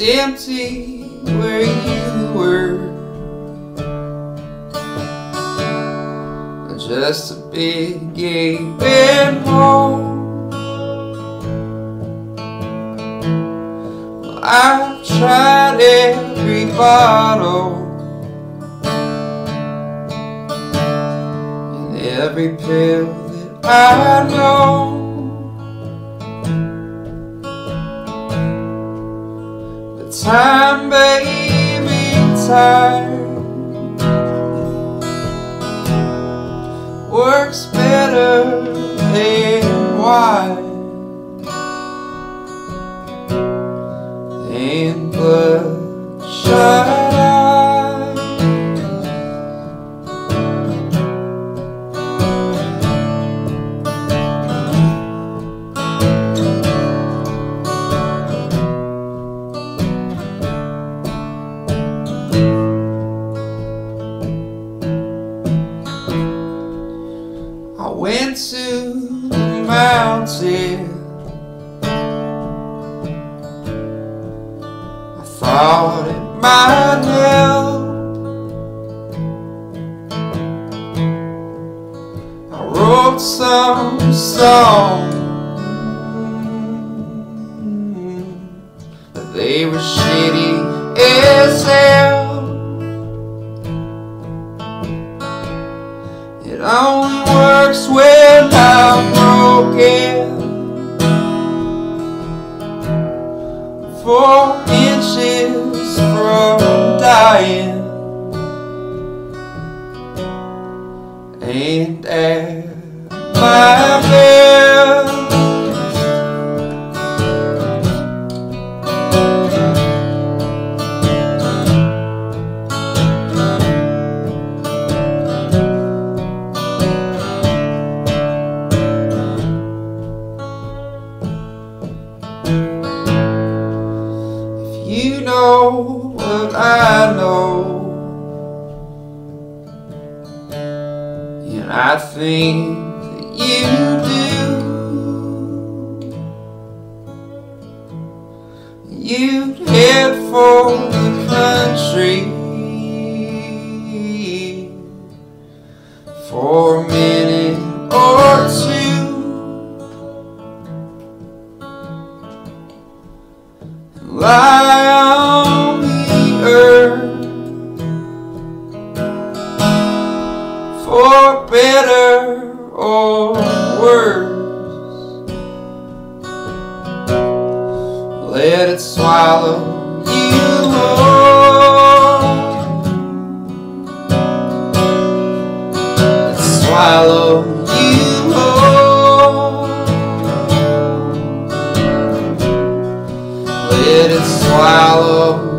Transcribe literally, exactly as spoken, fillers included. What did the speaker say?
empty where you were. Just a big gaping hole. Well, I've tried every bottle and every pill that I know, but time, baby, time works better than wine and bloodshot eyes. I went to the mountain. I thought it might help. I wrote some songs, but they were shitty as hell. It only works when I'm broken, four inches from dying, and at my best, you know what I know, and I think that you do. You'd head for the country for a minute or two, lie on the earth for better or worse. Let it swallow you whole. Let it swallow you whole. Let it swallow